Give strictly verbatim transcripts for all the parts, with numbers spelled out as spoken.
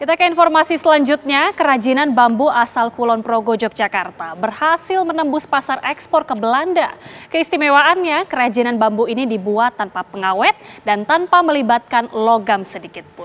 Kita ke informasi selanjutnya, kerajinan bambu asal Kulon Progo, Yogyakarta berhasil menembus pasar ekspor ke Belanda. Keistimewaannya, kerajinan bambu ini dibuat tanpa pengawet dan tanpa melibatkan logam sedikit pun.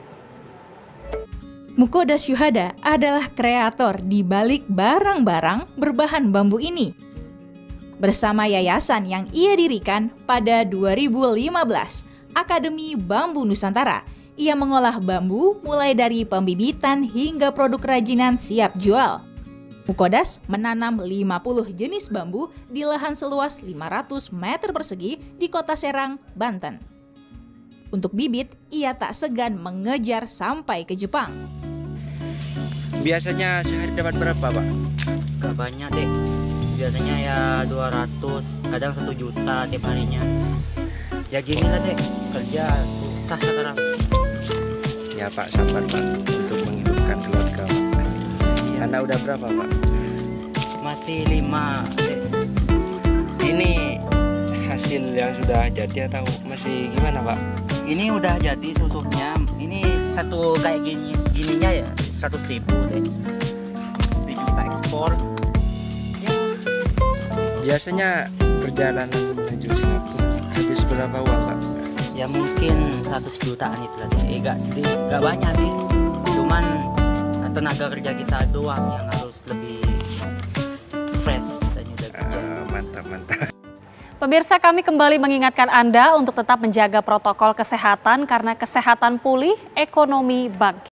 Mukodas Syuhada adalah kreator di balik barang-barang berbahan bambu ini. Bersama yayasan yang ia dirikan pada dua ribu lima belas, Akademi Bambu Nusantara, ia mengolah bambu mulai dari pembibitan hingga produk kerajinan siap jual. Mukodas menanam lima puluh jenis bambu di lahan seluas lima ratus meter persegi di Kota Serang, Banten. Untuk bibit, ia tak segan mengejar sampai ke Jepang. Biasanya sehari dapat berapa, Pak? Gak banyak deh, biasanya ya dua ratus, kadang satu juta tiap harinya. Ya gini lah deh, kerja susah sekarang. Ya Pak, sabar Pak, untuk menghidupkan keluarga. Iya. Anak udah berapa Pak? Masih lima deh. Ini hasil yang sudah jadi atau masih gimana Pak? Ini udah jadi susunya, ini satu kayak gini, gininya ya seratus ribu deh. Ini kita ekspor. Ya. Biasanya perjalanan menuju Singapura habis berapa uang Pak? Ya mungkin seratus jutaan itu lah deh. Eh, gak sedikit, gak banyak sih. Cuman tenaga kerja kita doang yang harus lebih fresh dan udah kerja. Uh, mantap mantap. Pemirsa, kami kembali mengingatkan Anda untuk tetap menjaga protokol kesehatan karena kesehatan pulih, ekonomi bangkit.